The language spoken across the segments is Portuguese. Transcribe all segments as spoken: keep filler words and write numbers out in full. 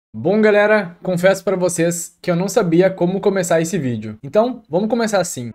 Bom, galera, confesso pra vocês que eu não sabia como começar esse vídeo. Então, vamos começar assim.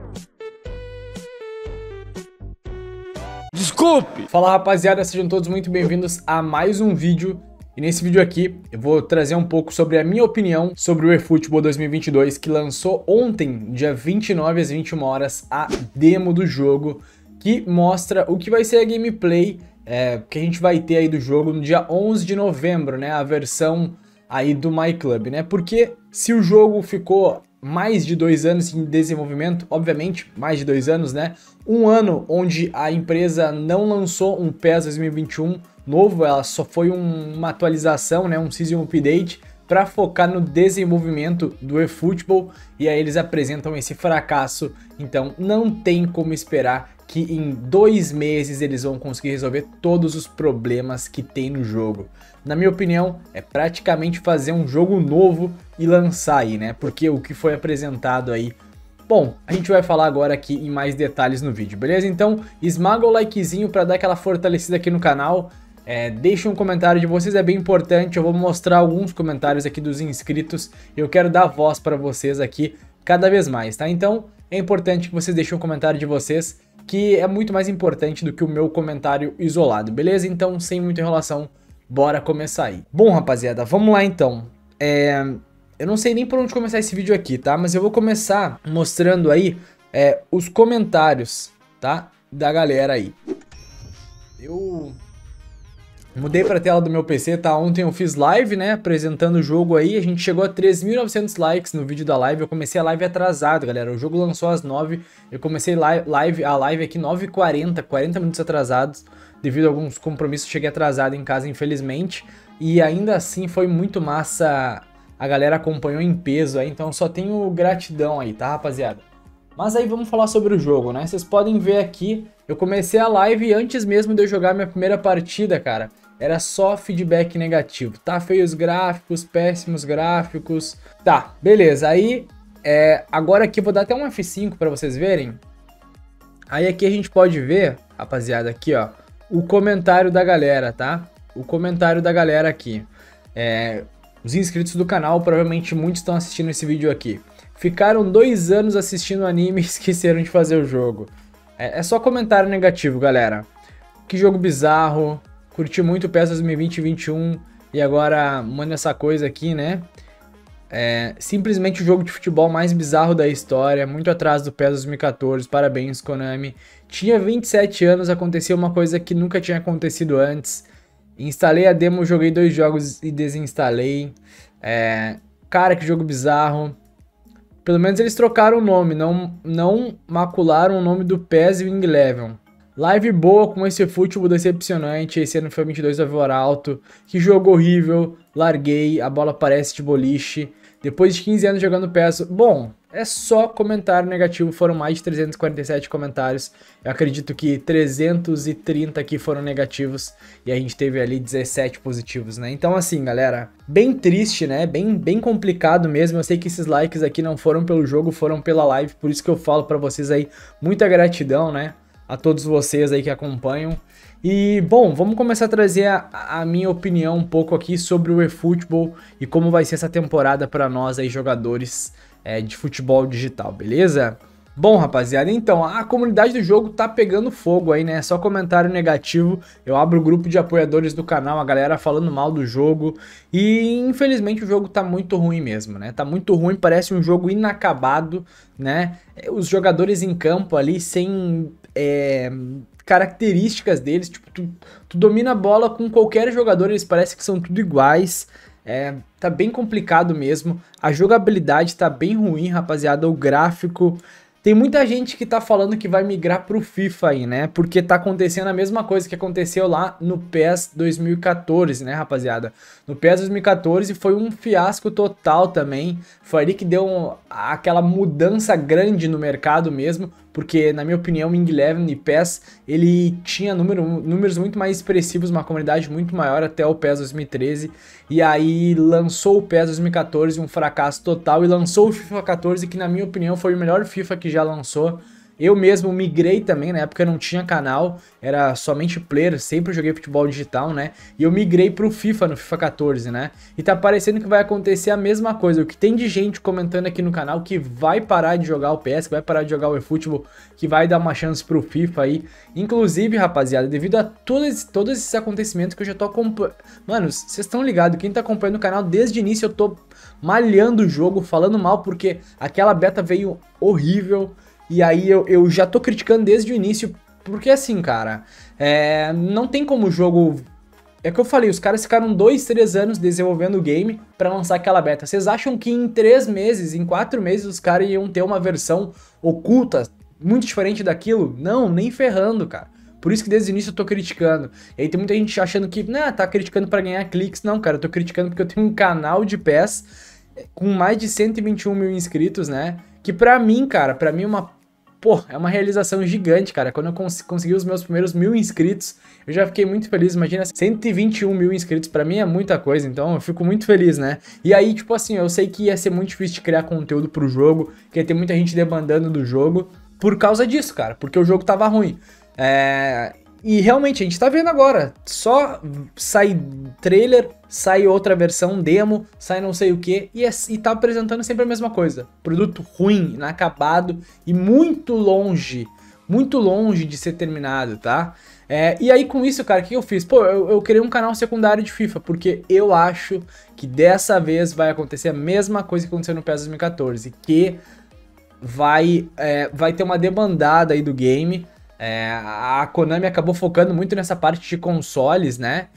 Desculpe! Fala, rapaziada, sejam todos muito bem-vindos a mais um vídeo. E nesse vídeo aqui, eu vou trazer um pouco sobre a minha opinião sobre o eFootball dois mil e vinte e dois, que lançou ontem, dia vinte e nove às vinte e uma horas, a demo do jogo, que mostra o que vai ser a gameplay é, que a gente vai ter aí do jogo no dia onze de novembro, né? A versão aí do MyClub, né? Porque se o jogo ficou mais de dois anos em desenvolvimento, obviamente, mais de dois anos, né? Um ano onde a empresa não lançou um PES dois mil e vinte e um novo, ela só foi um, uma atualização, né? Um Season Update para focar no desenvolvimento do eFootball, e aí eles apresentam esse fracasso. Então não tem como esperar que em dois meses eles vão conseguir resolver todos os problemas que tem no jogo. Na minha opinião, é praticamente fazer um jogo novo e lançar aí, né? Porque o que foi apresentado aí... Bom, a gente vai falar agora aqui em mais detalhes no vídeo, beleza? Então, esmaga o likezinho para dar aquela fortalecida aqui no canal. É, deixa um comentário de vocês, é bem importante. Eu vou mostrar alguns comentários aqui dos inscritos. Eu quero dar voz para vocês aqui cada vez mais, tá? Então, é importante que vocês deixem um comentário de vocês, que é muito mais importante do que o meu comentário isolado, beleza? Então, sem muita enrolação, bora começar aí. Bom, rapaziada, vamos lá então. É... Eu não sei nem por onde começar esse vídeo aqui, tá? Mas eu vou começar mostrando aí é, os comentários, tá? Da galera aí. Eu... mudei pra tela do meu P C, tá? Ontem eu fiz live, né, apresentando o jogo aí, a gente chegou a três mil e novecentos likes no vídeo da live. Eu comecei a live atrasado, galera, o jogo lançou às nove, eu comecei live, a live aqui nove e quarenta, quarenta minutos atrasados, devido a alguns compromissos, cheguei atrasado em casa, infelizmente, e ainda assim foi muito massa, a galera acompanhou em peso aí, então só tenho gratidão aí, tá, rapaziada? Mas aí vamos falar sobre o jogo, né, vocês podem ver aqui, eu comecei a live antes mesmo de eu jogar minha primeira partida, cara. Era só feedback negativo. Tá feio os gráficos, péssimos gráficos. Tá, beleza. Aí, é, agora aqui eu vou dar até um F cinco pra vocês verem. Aí aqui a gente pode ver, rapaziada, aqui ó, o comentário da galera, tá? O comentário da galera aqui. É, os inscritos do canal, provavelmente muitos estão assistindo esse vídeo aqui. Ficaram dois anos assistindo anime e esqueceram de fazer o jogo. É, é só comentário negativo, galera. Que jogo bizarro. Curti muito o PES dois mil e vinte e vinte e um e agora manda essa coisa aqui, né? É simplesmente o jogo de futebol mais bizarro da história, muito atrás do PES dois mil e quatorze, parabéns Konami. Tinha vinte e sete anos, aconteceu uma coisa que nunca tinha acontecido antes. Instalei a demo, joguei dois jogos e desinstalei. É... Cara, que jogo bizarro. Pelo menos eles trocaram o nome, não, não macularam o nome do PES e o Wing Eleven. Live boa com esse futebol decepcionante, esse ano foi vinte e dois over alto, que jogo horrível, larguei, a bola parece de boliche, depois de quinze anos jogando PES, bom, é só comentário negativo, foram mais de trezentos e quarenta e sete comentários, eu acredito que trezentos e trinta aqui foram negativos, e a gente teve ali dezessete positivos, né, então assim galera, bem triste, né, bem, bem complicado mesmo, eu sei que esses likes aqui não foram pelo jogo, foram pela live, por isso que eu falo pra vocês aí, muita gratidão, né, a todos vocês aí que acompanham. E, bom, vamos começar a trazer a, a minha opinião um pouco aqui sobre o eFootball e como vai ser essa temporada para nós aí, jogadores é, de futebol digital, beleza? Bom, rapaziada, então, a comunidade do jogo tá pegando fogo aí, né? Só comentário negativo. Eu abro o grupo de apoiadores do canal, a galera falando mal do jogo. E, infelizmente, o jogo tá muito ruim mesmo, né? Tá muito ruim, parece um jogo inacabado, né? Os jogadores em campo ali sem... É, características deles, tipo, tu, tu domina a bola com qualquer jogador, eles parecem que são tudo iguais, é, tá bem complicado mesmo, a jogabilidade tá bem ruim, rapaziada, o gráfico, tem muita gente que tá falando que vai migrar pro FIFA aí, né, porque tá acontecendo a mesma coisa que aconteceu lá no PES dois mil e quatorze, né, rapaziada, no PES dois mil e quatorze foi um fiasco total também, foi ali que deu um, aquela mudança grande no mercado mesmo, porque na minha opinião o Wing Eleven e PES, ele tinha número, números muito mais expressivos, uma comunidade muito maior até o PES dois mil e treze, e aí lançou o PES dois mil e quatorze, um fracasso total, e lançou o FIFA quatorze, que na minha opinião foi o melhor FIFA que já lançou, Eu mesmo migrei também, na época eu não tinha canal, era somente player, sempre joguei futebol digital, né? E eu migrei pro FIFA, no FIFA quatorze, né? E tá parecendo que vai acontecer a mesma coisa. O que tem de gente comentando aqui no canal que vai parar de jogar o P S, que vai parar de jogar o eFootball, que vai dar uma chance pro FIFA aí. Inclusive, rapaziada, devido a todos, esse, todos esses acontecimentos que eu já tô acompanhando... Mano, vocês estão ligados, quem tá acompanhando o canal desde o início eu tô malhando o jogo, falando mal, porque aquela beta veio horrível. E aí eu, eu já tô criticando desde o início, porque assim, cara, é, não tem como o jogo... É que eu falei, os caras ficaram dois, três anos desenvolvendo o game pra lançar aquela beta. Vocês acham que em três meses, em quatro meses, os caras iam ter uma versão oculta, muito diferente daquilo? Não, nem ferrando, cara. Por isso que desde o início eu tô criticando. E aí tem muita gente achando que, né, tá criticando pra ganhar cliques. Não, cara, eu tô criticando porque eu tenho um canal de P E S com mais de cento e vinte e um mil inscritos, né? Que pra mim, cara, pra mim é uma... Pô, é uma realização gigante, cara. Quando eu cons consegui os meus primeiros mil inscritos, eu já fiquei muito feliz. Imagina, cento e vinte e um mil inscritos pra mim é muita coisa, então eu fico muito feliz, né? E aí, tipo assim, eu sei que ia ser muito difícil de criar conteúdo pro jogo, que ia ter muita gente demandando do jogo, por causa disso, cara, porque o jogo tava ruim. É... E realmente, a gente tá vendo agora, só sai trailer, sai outra versão, demo, sai não sei o que, e, é, e tá apresentando sempre a mesma coisa. Produto ruim, inacabado e muito longe, muito longe de ser terminado, tá? É, e aí com isso, cara, o que eu fiz? Pô, eu, eu criei um canal secundário de FIFA, porque eu acho que dessa vez vai acontecer a mesma coisa que aconteceu no P E S dois mil e quatorze, que vai, é, vai ter uma demandada aí do game. É, a Konami acabou focando muito nessa parte de consoles, né?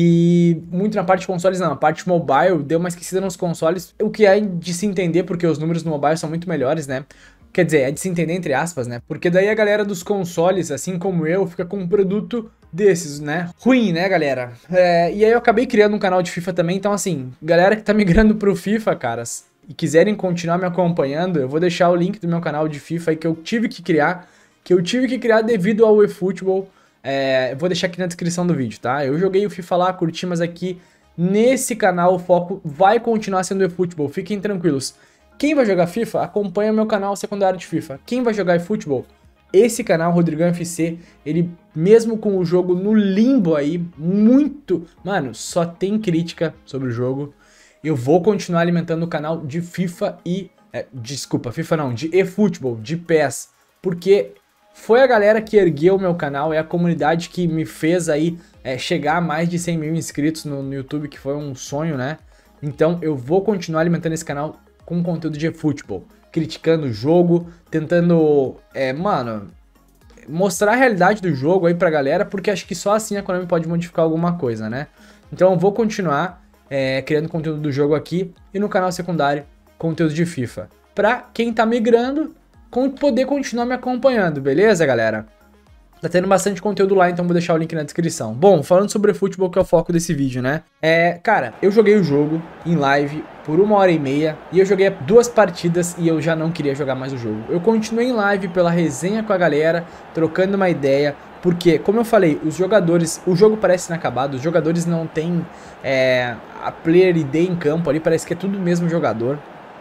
E muito na parte de consoles não, a parte mobile deu uma esquecida nos consoles, o que é de se entender porque os números no mobile são muito melhores, né? Quer dizer, é de se entender entre aspas, né? Porque daí a galera dos consoles, assim como eu, fica com um produto desses, né? Ruim, né, galera? É, e aí eu acabei criando um canal de FIFA também, então assim, galera que tá migrando pro FIFA, caras, e quiserem continuar me acompanhando, eu vou deixar o link do meu canal de FIFA aí que eu tive que criar, que eu tive que criar devido ao eFootball. É, eu vou deixar aqui na descrição do vídeo, tá? Eu joguei o FIFA lá, curti, mas aqui nesse canal o foco vai continuar sendo o eFootball, fiquem tranquilos. Quem vai jogar FIFA, acompanha meu canal secundário de FIFA. Quem vai jogar eFootball, esse canal, Rodrigão F C, ele mesmo com o jogo no limbo aí, muito... Mano, só tem crítica sobre o jogo. Eu vou continuar alimentando o canal de FIFA e... É, desculpa, FIFA não, de eFootball, de P E S, porque... Foi a galera que ergueu o meu canal, é a comunidade que me fez aí é, chegar a mais de cem mil inscritos no, no YouTube, que foi um sonho, né? Então eu vou continuar alimentando esse canal com conteúdo de eFootball, criticando o jogo, tentando, é, mano, mostrar a realidade do jogo aí pra galera, porque acho que só assim a Konami pode modificar alguma coisa, né? Então eu vou continuar é, criando conteúdo do jogo aqui e no canal secundário, conteúdo de FIFA. Pra quem tá migrando... poder continuar me acompanhando, beleza, galera? Tá tendo bastante conteúdo lá, então vou deixar o link na descrição. Bom, falando sobre futebol, que é o foco desse vídeo, né? É, cara, eu joguei o jogo em live por uma hora e meia e eu joguei duas partidas e eu já não queria jogar mais o jogo. Eu continuei em live pela resenha com a galera, trocando uma ideia, porque, como eu falei, os jogadores, o jogo parece inacabado, os jogadores não tem é, a player I D em campo ali, parece que é tudo o mesmo jogador.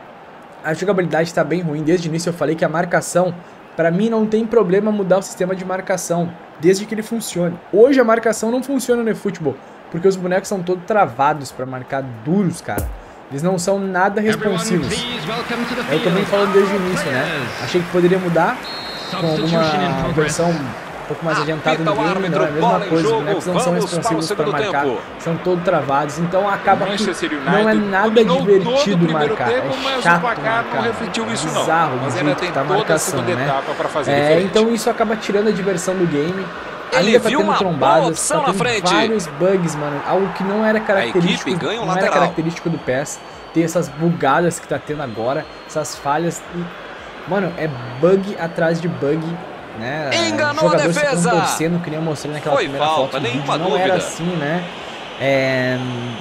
A jogabilidade está bem ruim, desde o início eu falei que a marcação, para mim não tem problema mudar o sistema de marcação, desde que ele funcione. Hoje a marcação não funciona no eFootball, porque os bonecos são todos travados para marcar duros, cara. Eles não são nada responsivos. É o que eu venho falando desde o início, né? Achei que poderia mudar com alguma versão um pouco mais adiantado no game, não é a mesma coisa, os bonecos não são responsivos para marcar, são todos travados, então acaba que não é nada divertido marcar, é chato marcar, é bizarro do jeito que tá a marcação, né? É, então isso acaba tirando a diversão do game. Ainda tá tendo trombadas, tá tendo vários bugs, mano, algo que não era característico, não era característico do P E S, ter essas bugadas que tá tendo agora, essas falhas, e, mano, é bug atrás de bug. Né? Enganou a defesa. Torcendo, que nem eu mostrei naquela Foi primeira falta, foto do vídeo, não dúvida. Era assim, né? É...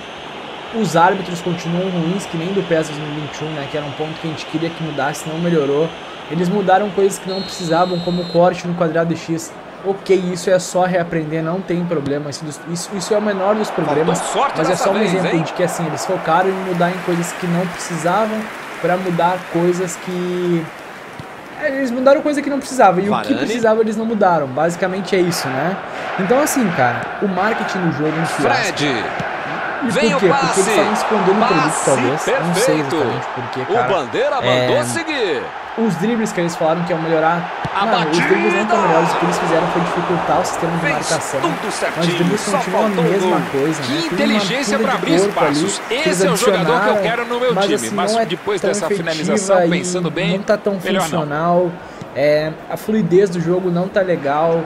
Os árbitros continuam ruins, que nem do P E S dois mil e vinte e um, né? Que era um ponto que a gente queria que mudasse, não melhorou. Eles mudaram coisas que não precisavam, como o corte no quadrado X. Ok, isso é só reaprender, não tem problema. Isso, isso, isso é o menor dos problemas, mas é só um vez, exemplo hein? de que assim, eles focaram em mudar em coisas que não precisavam para mudar coisas que... eles mudaram coisa que não precisava. E Varane. o que precisava eles não mudaram. Basicamente é isso, né? Então assim, cara, o marketing do jogo é um fiasco. Fred. E Vem por quê? o passe. Porque eles estavam escondendo o produto, Passe talvez. perfeito. Não sei exatamente porquê, cara. O Bandeira mandou é... seguir. Os dribles que eles falaram que iam melhorar. A Mano, os dribles não estão melhores. O que eles fizeram foi dificultar o sistema de Fez marcação. tudo certinho, Mas os dribles só continuam a faltou um mesma gol. coisa, Que né? Tem inteligência uma pra fuga de abrir corpo ali, espaços. que Esse eles é o jogador que eu adicionaram, quero no meu mas, time. assim, Mas não é depois tão dessa efetiva finalização, e pensando bem, não tá tão melhor funcional. É, a fluidez do jogo não tá legal.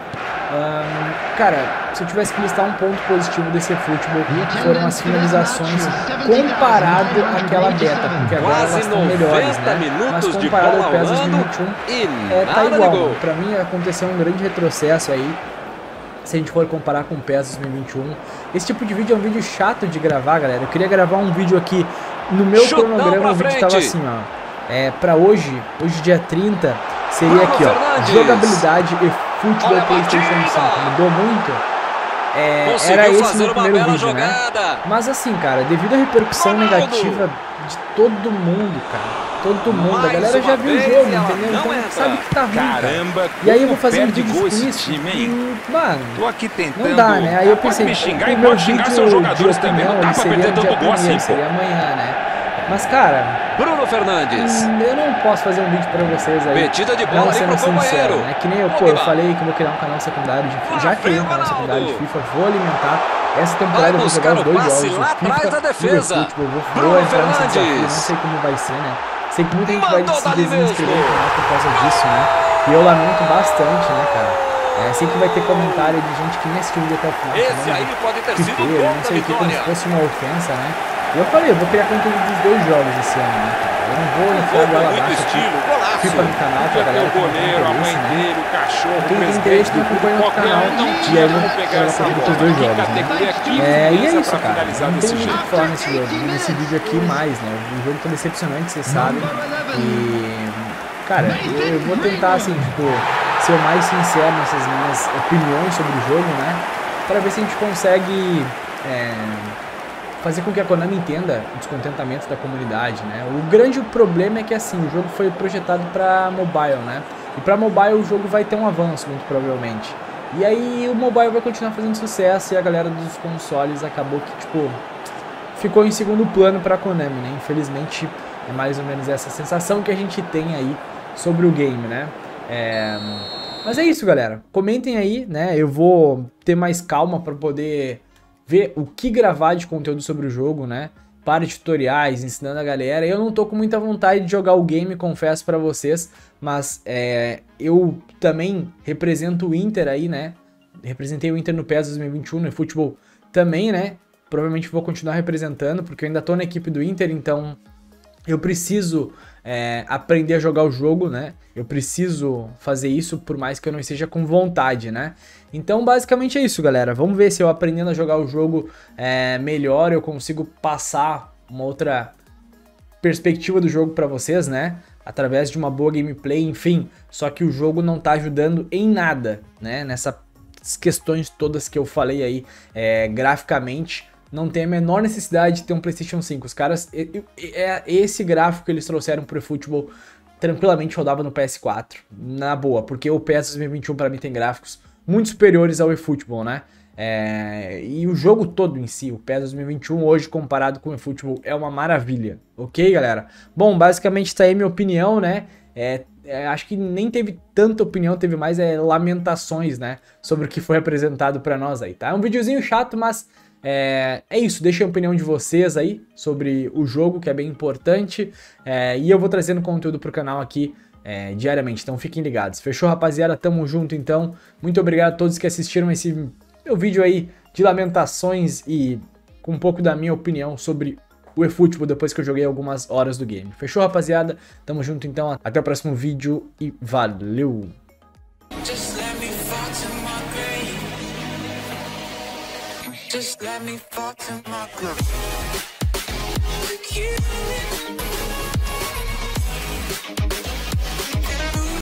Um, cara, se eu tivesse que listar um ponto positivo desse futebol, foram as finalizações comparado àquela beta, porque agora elas estão melhores, né? Mas comparado ao PES dois mil e vinte e um, é, tá igual, mano. Pra mim aconteceu um grande retrocesso aí, se a gente for comparar com o PES dois mil e vinte e um. Esse tipo de vídeo é um vídeo chato de gravar, galera. Eu queria gravar um vídeo aqui, no meu Chutão cronograma o vídeo tava assim, ó. É, pra hoje, hoje dia trinta, seria Bruno aqui, ó, Fernandes. jogabilidade e futebol Olha a PlayStation batida. cinco. Mudou muito? É, Conseguiu era esse fazer meu uma primeiro bela vídeo, jogada. né? Mas assim, cara, devido à repercussão Ronaldo. negativa de todo mundo, cara, todo mundo, Mais a galera já uma viu o vez jogo, ela entendeu? não Então entra. sabe que tá ruim, Caramba, cara. E aí eu vou como fazer um perde vídeo gol com esse isso. time, hein? e, mano, Tô aqui tentando. não dá, né? Aí eu Pode pensei, me xingar e o meu pode xingar vídeo seus de jogadores também. opinião, Não dá ele pra seria perder no dia tanto gol assim, primeiro, pô. seria amanhã, né? Mas, cara, Bruno Fernandes. Hum, eu não posso fazer um vídeo pra vocês aí. Metida de bola não ali sendo pro companheiro. sincero, né? Que nem eu, pô, eu falei que eu vou criar um canal secundário de FIFA. Já criei um canal secundário de FIFA, vou alimentar. Essa temporada eu vou jogar os dois jogos, o lá atrás FIFA da defesa. e o futebol. Vou, Bruno vou entrar nesse desafio, não Fernandes. sei como vai ser, né? Sei que muita gente vai Mandou se dali desinscrever no mesmo. canal por causa disso, né? E eu lamento bastante, né, cara? É, sei que vai ter comentário de gente que nem assistiu o vídeo até o final. Esse aí pode ter sido o FIFA, gol não da sei o que, como se vitória. fosse uma ofensa, né? E eu falei, eu vou criar conteúdo dos dois jogos esse ano, né, cara? Eu não vou entrar Gol com goela muito abaixo estilo, aqui. golaço. FIFA no canal pra Podia ter galera o que não tem goleiro, a mãe interesse, né? dele, o cachorro, o Quem tem presidente interesse do não clube, acompanha o qualquer canal. um não E tinha aí eu como vou pegar jogar essa conteúdo dos bola. dois Que jogos, né? categoria, que É, e é influência isso, pra cara. finalizar Não desse tem muito o jeito. que falar nesse jogo, nesse vídeo aqui mais, né? O jogo tá decepcionante, vocês sabem. E, cara, eu, eu vou tentar, assim, tipo, ser o mais sincero nessas minhas opiniões sobre o jogo, né? Pra ver se a gente consegue é, fazer com que a Konami entenda o descontentamento da comunidade, né? O grande problema é que, assim, o jogo foi projetado pra mobile, né? E pra mobile o jogo vai ter um avanço, muito provavelmente. E aí o mobile vai continuar fazendo sucesso e a galera dos consoles acabou que, tipo, ficou em segundo plano pra Konami, né? Infelizmente é mais ou menos essa sensação que a gente tem aí sobre o game, né? É... Mas é isso, galera. Comentem aí, né? Eu vou ter mais calma pra poder ver o que gravar de conteúdo sobre o jogo, né? Para tutoriais, ensinando a galera. Eu não tô com muita vontade de jogar o game, confesso pra vocês, mas é, eu também represento o Inter aí, né? Representei o Inter no PES dois mil e vinte e um, no futebol também, né? Provavelmente vou continuar representando, porque eu ainda tô na equipe do Inter, então eu preciso é, aprender a jogar o jogo, né? Eu preciso fazer isso, por mais que eu não esteja com vontade, né? Então, basicamente é isso, galera. Vamos ver se eu aprendendo a jogar o jogo é, melhor, eu consigo passar uma outra perspectiva do jogo pra vocês, né? Através de uma boa gameplay, enfim. Só que o jogo não tá ajudando em nada, né? Nessas questões todas que eu falei aí, é, graficamente. Não tem a menor necessidade de ter um PlayStation cinco. Os caras, é esse gráfico que eles trouxeram pro eFootball tranquilamente rodava no P S quatro, na boa, porque o PES dois mil e vinte e um para mim tem gráficos muito superiores ao eFootball, né? É, e o jogo todo em si, o PES dois mil e vinte e um hoje comparado com o eFootball é uma maravilha, ok, galera? Bom, basicamente tá aí minha opinião, né? É, é, acho que nem teve tanta opinião, teve mais é, lamentações, né? Sobre o que foi apresentado pra nós aí, tá? É um videozinho chato, mas É, é isso, deixem a opinião de vocês aí sobre o jogo, que é bem importante, é, e eu vou trazendo conteúdo pro canal aqui é, diariamente, então fiquem ligados. Fechou, rapaziada? Tamo junto, então. Muito obrigado a todos que assistiram esse meu vídeo aí de lamentações e com um pouco da minha opinião sobre o eFootball depois que eu joguei algumas horas do game. Fechou, rapaziada? Tamo junto, então. Até o próximo vídeo e valeu! Just let me fall to my groove.